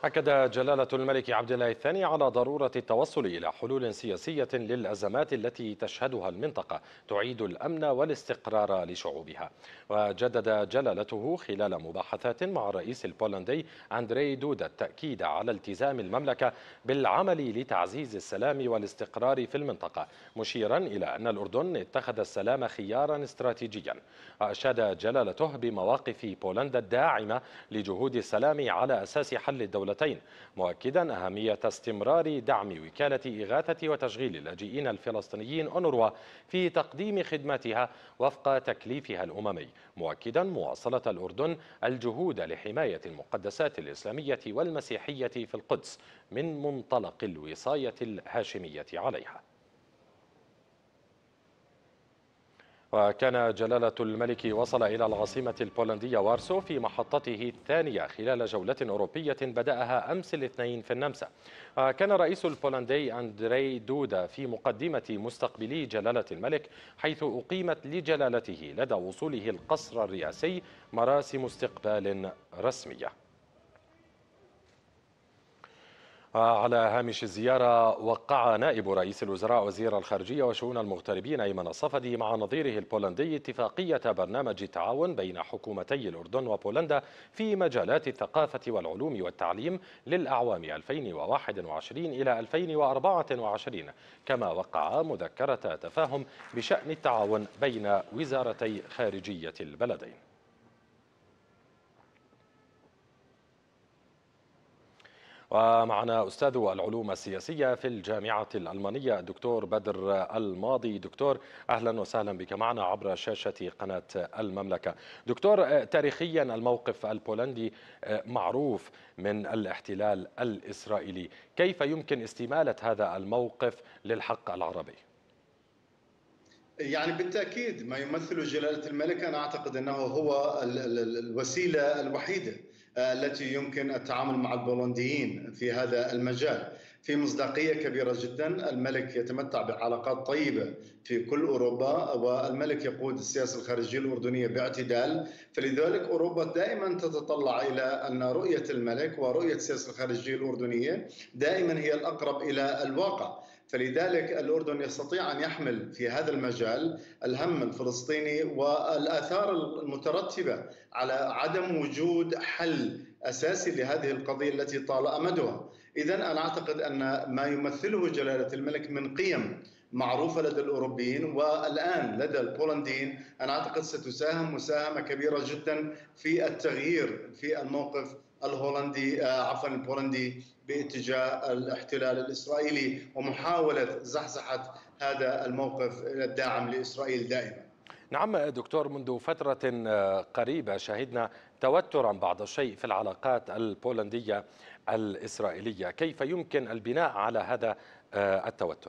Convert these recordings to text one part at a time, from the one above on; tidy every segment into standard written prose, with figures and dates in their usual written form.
أكد جلالة الملك عبد الله الثاني على ضرورة التوصل إلى حلول سياسية للأزمات التي تشهدها المنطقة تعيد الأمن والاستقرار لشعوبها. وجدد جلالته خلال مباحثات مع الرئيس البولندي أندري دودا التأكيد على التزام المملكة بالعمل لتعزيز السلام والاستقرار في المنطقة، مشيرا إلى أن الأردن اتخذ السلام خيارا استراتيجيا. وأشاد جلالته بمواقف بولندا الداعمة لجهود السلام على أساس حل الدولتين، مؤكدا أهمية استمرار دعم وكالة إغاثة وتشغيل اللاجئين الفلسطينيين أونروا في تقديم خدماتها وفق تكليفها الأممي، مؤكدا مواصلة الأردن الجهود لحماية المقدسات الإسلامية والمسيحية في القدس من منطلق الوصاية الهاشمية عليها. وكان جلالة الملك وصل إلى العاصمة البولندية وارسو في محطته الثانية خلال جولة أوروبية بدأها أمس الاثنين في النمسا. كان الرئيس البولندي أندري دودا في مقدمة مستقبلي جلالة الملك، حيث أقيمت لجلالته لدى وصوله القصر الرئاسي مراسم استقبال رسمية. على هامش الزيارة، وقع نائب رئيس الوزراء وزير الخارجية وشؤون المغتربين أيمن الصفدي مع نظيره البولندي اتفاقية برنامج التعاون بين حكومتي الأردن وبولندا في مجالات الثقافة والعلوم والتعليم للأعوام 2021 إلى 2024، كما وقع مذكرة تفاهم بشأن التعاون بين وزارتي خارجية البلدين. ومعنا أستاذ العلوم السياسية في الجامعة الألمانية الدكتور بدر الماضي. دكتور، أهلا وسهلا بك معنا عبر شاشة قناة المملكة. دكتور، تاريخيا الموقف البولندي معروف من الاحتلال الإسرائيلي، كيف يمكن استمالة هذا الموقف للحق العربي؟ يعني بالتأكيد ما يمثل جلالة الملك أنا أعتقد أنه هو الوسيلة الوحيدة التي يمكن التعامل مع البولنديين في هذا المجال. في مصداقية كبيرة جدا، الملك يتمتع بعلاقات طيبة في كل أوروبا، والملك يقود السياسة الخارجية الأردنية باعتدال، فلذلك أوروبا دائما تتطلع إلى أن رؤية الملك ورؤية السياسة الخارجية الأردنية دائما هي الأقرب إلى الواقع. فلذلك الأردن يستطيع أن يحمل في هذا المجال الهم الفلسطيني والآثار المترتبة على عدم وجود حل أساسي لهذه القضية التي طال أمدها. إذن أنا أعتقد أن ما يمثله جلالة الملك من قيم معروفة لدى الأوروبيين والآن لدى البولنديين، أنا أعتقد ستساهم مساهمة كبيرة جدا في التغيير في الموقف البولندي باتجاه الاحتلال الإسرائيلي ومحاولة زحزحة هذا الموقف الداعم لإسرائيل دائما. نعم دكتور، منذ فترة قريبة شهدنا توترا بعض الشيء في العلاقات البولندية الإسرائيلية، كيف يمكن البناء على هذا التوتر؟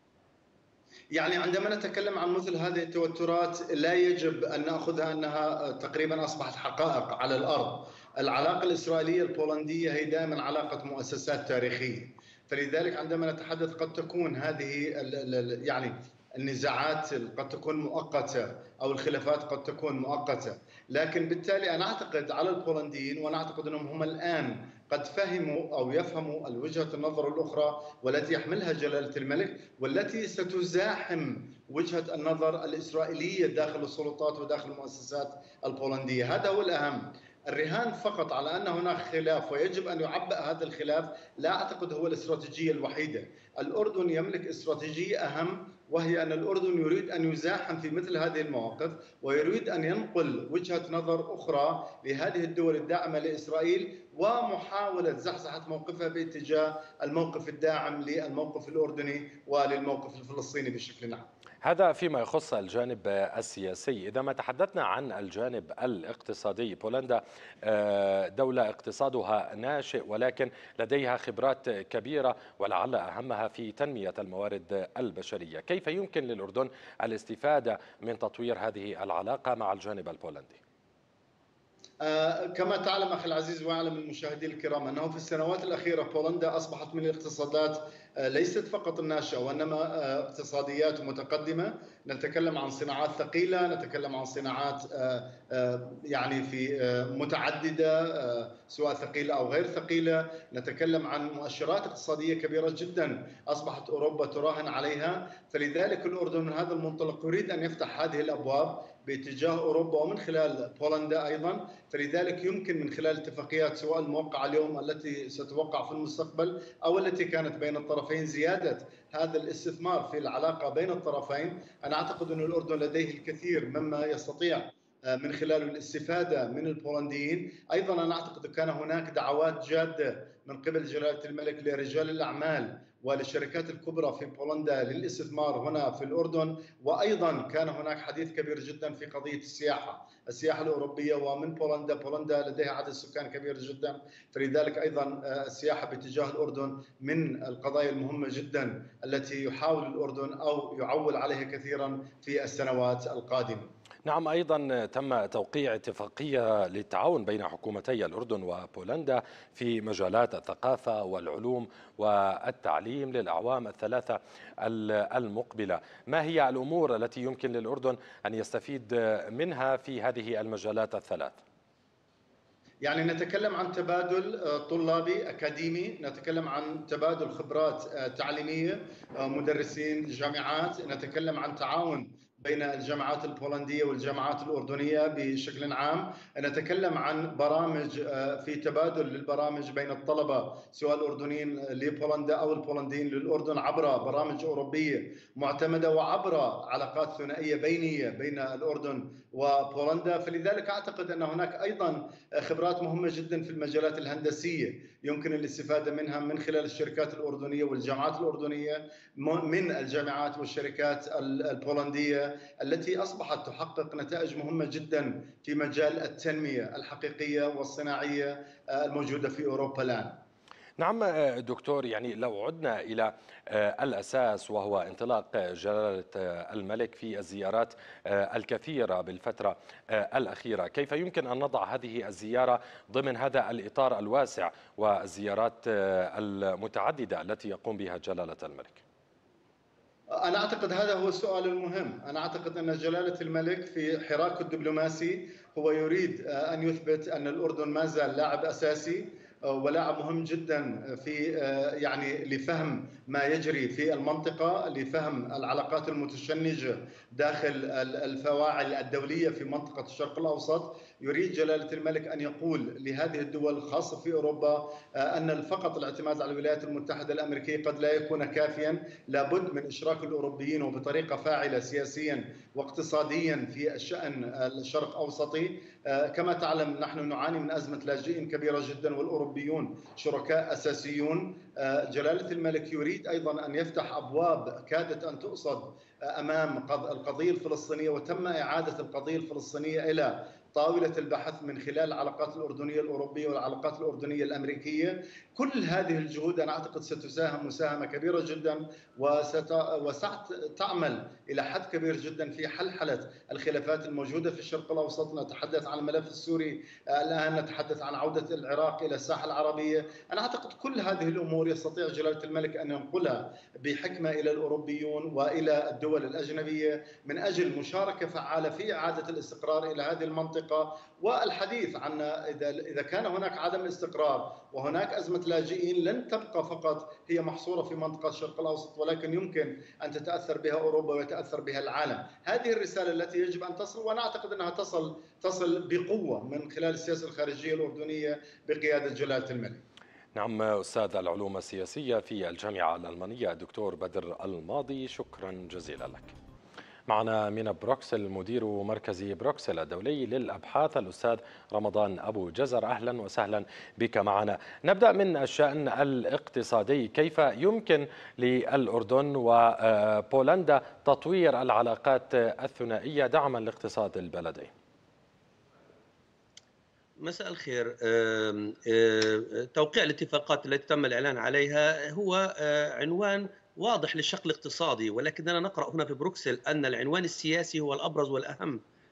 يعني عندما نتكلم عن مثل هذه التوترات لا يجب أن نأخذها أنها تقريبا أصبحت حقائق على الأرض. العلاقة الإسرائيلية البولندية هي دائما علاقة مؤسسات تاريخية، فلذلك عندما نتحدث قد تكون هذه يعني النزاعات قد تكون مؤقتة أو الخلافات قد تكون مؤقتة، لكن بالتالي أنا أعتقد على البولنديين، وأنا أعتقد أنهم هم الآن قد فهموا أو يفهموا وجهة النظر الأخرى والتي يحملها جلالة الملك، والتي ستزاحم وجهة النظر الإسرائيلية داخل السلطات وداخل المؤسسات البولندية. هذا هو الأهم. الرهان فقط على أن هناك خلاف ويجب أن يعبأ هذا الخلاف لا أعتقد هو الاستراتيجية الوحيدة. الأردن يملك استراتيجية أهم، وهي أن الأردن يريد أن يزاحم في مثل هذه المواقف ويريد أن ينقل وجهة نظر أخرى لهذه الدول الداعمة لإسرائيل ومحاولة زحزحة موقفها باتجاه الموقف الداعم للموقف الأردني وللموقف الفلسطيني بشكل عام. هذا فيما يخص الجانب السياسي. إذا ما تحدثنا عن الجانب الاقتصادي، بولندا دولة اقتصادها ناشئ ولكن لديها خبرات كبيرة ولعل أهمها في تنمية الموارد البشرية، كيف يمكن للأردن الاستفادة من تطوير هذه العلاقة مع الجانب البولندي؟ كما تعلم أخي العزيز ويعلم المشاهدين الكرام أنه في السنوات الأخيرة بولندا أصبحت من الاقتصادات ليست فقط الناشئة وإنما اقتصاديات متقدمة. نتكلم عن صناعات ثقيلة، نتكلم عن صناعات يعني في متعددة سواء ثقيلة أو غير ثقيلة. نتكلم عن مؤشرات اقتصادية كبيرة جدا أصبحت أوروبا تراهن عليها. فلذلك الأردن من هذا المنطلق يريد أن يفتح هذه الأبواب باتجاه أوروبا ومن خلال بولندا أيضا. فلذلك يمكن من خلال اتفاقيات سواء الموقعة اليوم التي ستوقع في المستقبل أو التي كانت بين الطرفين زيادة هذا الاستثمار في العلاقة بين الطرفين. أنا أعتقد أن الأردن لديه الكثير مما يستطيع من خلال الاستفادة من البولنديين. أيضا أنا أعتقد كان هناك دعوات جادة من قبل جلالة الملك لرجال الأعمال وللشركات الكبرى في بولندا للاستثمار هنا في الأردن. وأيضا كان هناك حديث كبير جدا في قضية السياحة الأوروبية. ومن بولندا لديها عدد سكان كبير جدا، فلذلك أيضا السياحة باتجاه الأردن من القضايا المهمة جدا التي يحاول الأردن أو يعول عليها كثيرا في السنوات القادمة. نعم، أيضا تم توقيع اتفاقية للتعاون بين حكومتي الأردن وبولندا في مجالات الثقافة والعلوم والتعليم للأعوام الثلاثة المقبلة. ما هي الأمور التي يمكن للأردن أن يستفيد منها في هذه المجالات الثلاث؟ يعني نتكلم عن تبادل طلابي أكاديمي، نتكلم عن تبادل خبرات تعليمية، مدرسين جامعات، نتكلم عن تعاون بين الجامعات البولندية والجامعات الأردنية بشكل عام، نتكلم عن برامج في تبادل للبرامج بين الطلبة سواء الأردنيين لبولندا أو البولنديين للأردن عبر برامج أوروبية معتمدة وعبر علاقات ثنائية بينية بين الأردن وبولندا. فلذلك أعتقد أن هناك أيضا خبرات مهمة جدا في المجالات الهندسية يمكن الاستفادة منها من خلال الشركات الأردنية والجامعات الأردنية من الجامعات والشركات البولندية التي أصبحت تحقق نتائج مهمة جدا في مجال التنمية الحقيقية والصناعية الموجودة في أوروبا الآن. نعم دكتور، يعني لو عدنا إلى الأساس وهو انطلاق جلالة الملك في الزيارات الكثيرة بالفترة الأخيرة، كيف يمكن أن نضع هذه الزيارة ضمن هذا الإطار الواسع والزيارات المتعددة التي يقوم بها جلالة الملك؟ أنا أعتقد هذا هو السؤال المهم. أنا أعتقد أن جلالة الملك في حراكه الدبلوماسي هو يريد أن يثبت أن الأردن ما زال لاعب أساسي ولاعب مهم جدا في يعني لفهم ما يجري في المنطقة، لفهم العلاقات المتشنجة داخل الفواعل الدولية في منطقة الشرق الأوسط. يريد جلالة الملك أن يقول لهذه الدول الخاصة في أوروبا أن فقط الاعتماد على الولايات المتحدة الأمريكية قد لا يكون كافيا، لابد من إشراك الأوروبيين وبطريقة فاعلة سياسيا واقتصاديا في الشأن الشرق الأوسطي. كما تعلم نحن نعاني من أزمة لاجئين كبيرة جدا والأوروبيون شركاء أساسيون. جلالة الملك يريد أيضا أن يفتح أبواب كادت أن تؤصد أمام القضية الفلسطينية، وتم إعادة القضية الفلسطينية إلى طاولة البحث من خلال العلاقات الأردنية الأوروبية والعلاقات الأردنية الأمريكية. كل هذه الجهود أنا أعتقد ستساهم مساهمة كبيرة جدا وستعمل إلى حد كبير جدا في حلحلة الخلافات الموجودة في الشرق الأوسط. نتحدث عن الملف السوري الآن، نتحدث عن عودة العراق إلى الساحة العربية. أنا أعتقد كل هذه الأمور يستطيع جلالة الملك أن ينقلها بحكمة إلى الأوروبيون وإلى الدول الأجنبية من أجل مشاركة فعالة في إعادة الاستقرار إلى هذه المنطقة، والحديث عن إذا كان هناك عدم استقرار وهناك أزمة لاجئين لن تبقى فقط هي محصورة في منطقة الشرق الأوسط، ولكن يمكن أن تتأثر بها أوروبا ويتأثر بها العالم. هذه الرسالة التي يجب أن تصل، وأنا أعتقد أنها تصل بقوة من خلال السياسة الخارجية الأردنية بقيادة جلالة الملك. نعم، أستاذ العلوم السياسية في الجامعة الألمانية الدكتور بدر الماضي، شكرا جزيلا لك. معنا من بروكسل مدير مركز بروكسل الدولي للأبحاث الأستاذ رمضان أبو جزر، أهلا وسهلا بك معنا. نبدأ من الشأن الاقتصادي، كيف يمكن للأردن وبولندا تطوير العلاقات الثنائية دعما لاقتصاد البلدين؟ مساء الخير. توقيع الاتفاقات التي تم الإعلان عليها هو عنوان واضح للشق الاقتصادي، ولكننا نقرأ هنا في بروكسل أن العنوان السياسي هو الأبرز والأهم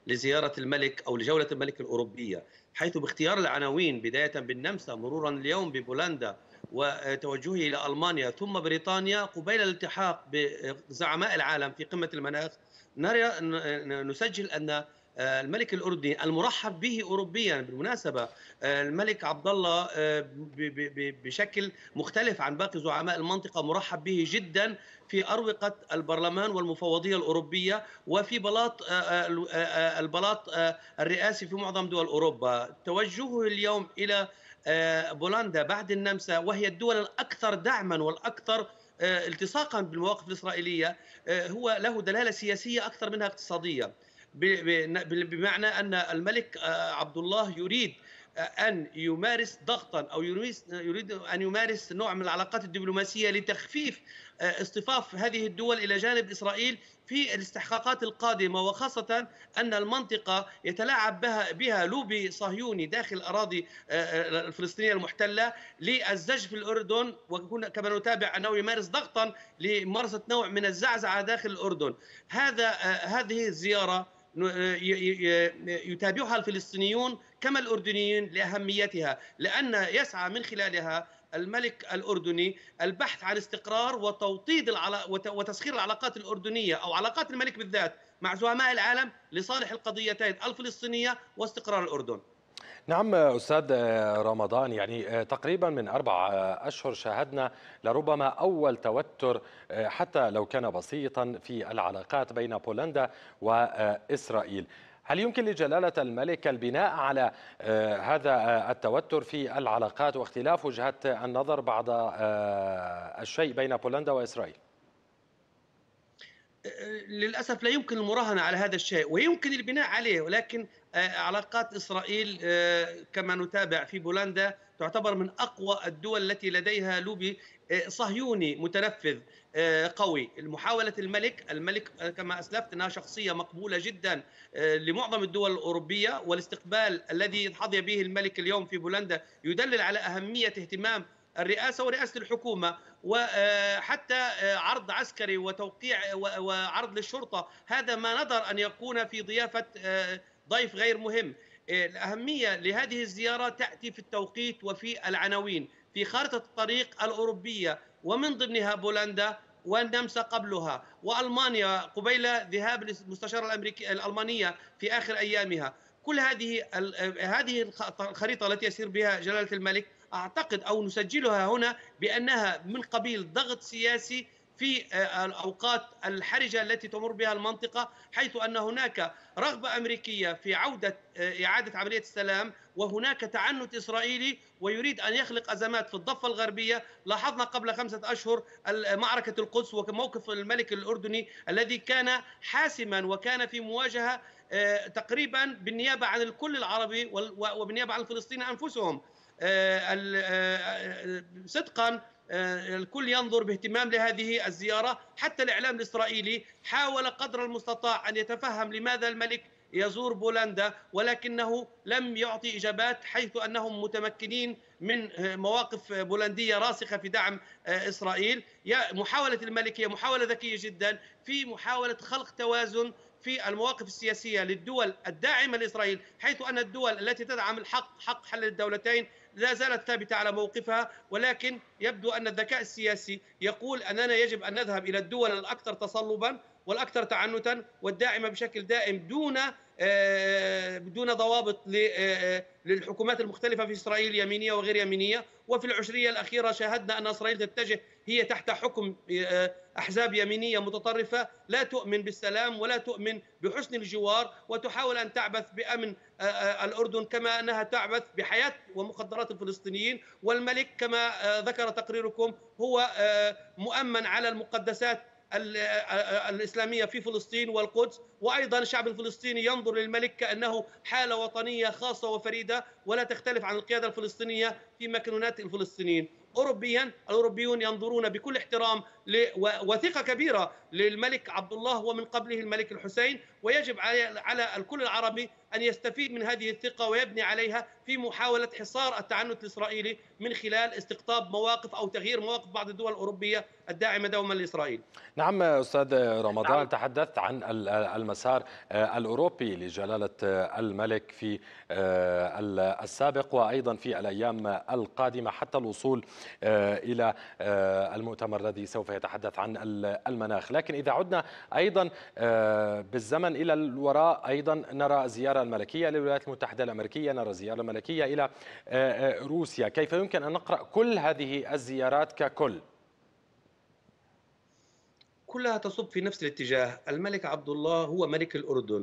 لزيارة الملك أو لجولة الملك الأوروبية، حيث باختيار العناوين بداية بالنمسا مرورا اليوم ببولندا وتوجهه إلى ألمانيا ثم بريطانيا قبيل الالتحاق بزعماء العالم في قمة المناخ، نسجل أن الملك الأردني المرحب به أوروبيا. بالمناسبة الملك عبد الله بشكل مختلف عن باقي زعماء المنطقة مرحب به جدا في أروقة البرلمان والمفوضية الأوروبية وفي البلاط الرئاسي في معظم دول أوروبا. توجهه اليوم إلى بولندا بعد النمسا وهي الدول الأكثر دعما والأكثر التصاقا بالمواقف الإسرائيلية هو له دلالة سياسية أكثر منها اقتصادية، بمعنى أن الملك عبد الله يريد أن يمارس ضغطا أو يريد أن يمارس نوع من العلاقات الدبلوماسية لتخفيف اصطفاف هذه الدول إلى جانب إسرائيل في الاستحقاقات القادمة، وخاصة أن المنطقة يتلاعب بها لوبي صهيوني داخل الأراضي الفلسطينية المحتلة للزج في الأردن، وكما نتابع أنه يمارس ضغطا لممارسة نوع من الزعزعة داخل الأردن. هذه الزيارة يتابعها الفلسطينيون كما الأردنيين لأهميتها، لأن يسعى من خلالها الملك الأردني البحث عن استقرار وتوطيد وتسخير العلاقات الأردنية أو علاقات الملك بالذات مع زعماء العالم لصالح القضيتين الفلسطينية واستقرار الأردن. نعم أستاذ رمضان، يعني تقريبا من 4 أشهر شاهدنا لربما أول توتر حتى لو كان بسيطا في العلاقات بين بولندا وإسرائيل. هل يمكن لجلالة الملك البناء على هذا التوتر في العلاقات واختلاف وجهات النظر بعض الشيء بين بولندا وإسرائيل؟ للأسف لا يمكن المراهنة على هذا الشيء ويمكن البناء عليه، ولكن علاقات إسرائيل كما نتابع في بولندا تعتبر من أقوى الدول التي لديها لوبي صهيوني متنفذ قوي. محاولة الملك كما أسلفت أنها شخصية مقبولة جدا لمعظم الدول الأوروبية، والاستقبال الذي حظي به الملك اليوم في بولندا يدلل على أهمية اهتمام الرئاسة ورئاسة الحكومة، وحتى عرض عسكري وتوقيع وعرض للشرطة، هذا ما نظر أن يكون في ضيافة ضيف غير مهم. الأهمية لهذه الزيارة تأتي في التوقيت وفي العناوين في خارطة الطريق الأوروبية، ومن ضمنها بولندا والنمسا قبلها وألمانيا قبيل ذهاب المستشارة الألمانية في آخر أيامها. كل هذه الخريطة التي يسير بها جلالة الملك أعتقد أو نسجلها هنا بأنها من قبيل ضغط سياسي في الأوقات الحرجة التي تمر بها المنطقة، حيث أن هناك رغبة أمريكية في إعادة عملية السلام، وهناك تعنت إسرائيلي ويريد أن يخلق أزمات في الضفة الغربية. لاحظنا قبل 5 أشهر معركة القدس وموقف الملك الأردني الذي كان حاسما وكان في مواجهة تقريبا بالنيابة عن الكل العربي وبالنيابة عن الفلسطينيين أنفسهم. صدقا الكل ينظر باهتمام لهذه الزيارة، حتى الإعلام الإسرائيلي حاول قدر المستطاع أن يتفهم لماذا الملك يزور بولندا، ولكنه لم يعطي إجابات، حيث أنهم متمكنين من مواقف بولندية راسخة في دعم إسرائيل. محاولة الملك هي محاولة ذكية جدا في محاولة خلق توازن في المواقف السياسية للدول الداعمة لإسرائيل، حيث أن الدول التي تدعم حق حل الدولتين لا زالت ثابتة على موقفها، ولكن يبدو أن الذكاء السياسي يقول أننا يجب أن نذهب إلى الدول الأكثر تصلبا والأكثر تعنتا والداعمة بشكل دائم بدون ضوابط للحكومات المختلفة في إسرائيل يمينية وغير يمينية. وفي العشرية الأخيرة شاهدنا أن إسرائيل تتجه هي تحت حكم أحزاب يمينية متطرفة لا تؤمن بالسلام ولا تؤمن بحسن الجوار، وتحاول أن تعبث بأمن الأردن كما أنها تعبث بحياة ومقدرات الفلسطينيين. والملك كما ذكر تقريركم هو مؤمن على المقدسات الإسلامية في فلسطين والقدس، وأيضا الشعب الفلسطيني ينظر للملك كأنه حالة وطنية خاصة وفريدة ولا تختلف عن القيادة الفلسطينية في مكنونات الفلسطينيين. أوروبيا، الأوروبيون ينظرون بكل احترام وثقة كبيرة للملك عبد الله ومن قبله الملك الحسين، ويجب على الكل العربي أن يستفيد من هذه الثقة ويبني عليها في محاولة حصار التعنت الإسرائيلي من خلال استقطاب مواقف أو تغيير مواقف بعض الدول الأوروبية الداعمة دوما لإسرائيل. نعم أستاذ رمضان، تحدثت عن المسار الأوروبي لجلالة الملك في السابق وأيضا في الأيام القادمة حتى الوصول إلى المؤتمر الذي سوف يتحدث عن المناخ. لكن إذا عدنا أيضا بالزمن إلى الوراء، أيضا نرى زيارة الملكية للولايات المتحدة الأمريكية، نرى زيارة الملكية إلى روسيا. كيف يمكن أن نقرأ كل هذه الزيارات ككل؟ كلها تصب في نفس الاتجاه. الملك عبد الله هو ملك الأردن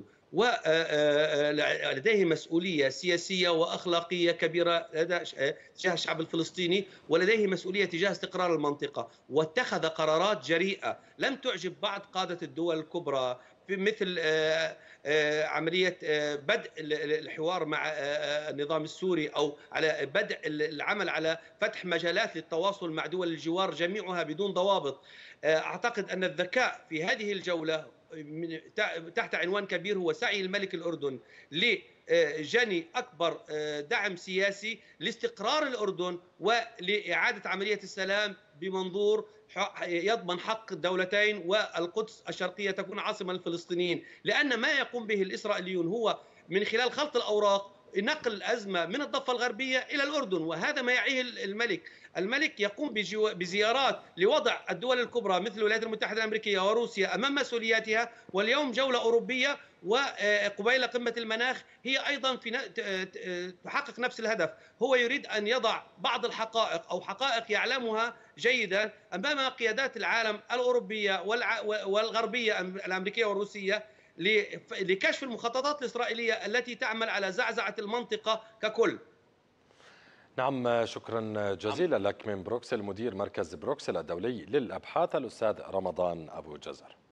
ولديه مسؤولية سياسية وأخلاقية كبيرة تجاه الشعب الفلسطيني، ولديه مسؤولية تجاه استقرار المنطقة، واتخذ قرارات جريئة لم تعجب بعض قادة الدول الكبرى، في مثل عملية بدء الحوار مع النظام السوري، أو على بدء العمل على فتح مجالات للتواصل مع دول الجوار جميعها بدون ضوابط. أعتقد أن الذكاء في هذه الجولة تحت عنوان كبير هو سعي الملك الأردن لجني أكبر دعم سياسي لاستقرار الأردن ولإعادة عملية السلام بمنظور يضمن حق الدولتين والقدس الشرقية تكون عاصمة للفلسطينيين، لأن ما يقوم به الإسرائيليون هو من خلال خلط الأوراق نقل الأزمة من الضفة الغربية إلى الأردن، وهذا ما يعيه الملك. الملك يقوم بزيارات لوضع الدول الكبرى مثل الولايات المتحدة الأمريكية وروسيا أمام مسؤولياتها، واليوم جولة أوروبية وقبيل قمة المناخ هي أيضا تحقق نفس الهدف. هو يريد أن يضع بعض الحقائق أو حقائق يعلمها جيدا أمام قيادات العالم الأوروبية والغربية الأمريكية والروسية لكشف المخططات الإسرائيلية التي تعمل على زعزعة المنطقة ككل. نعم، شكرا جزيلا لك من بروكسل، مدير مركز بروكسل الدولي للأبحاث، الأستاذ رمضان أبو جزر.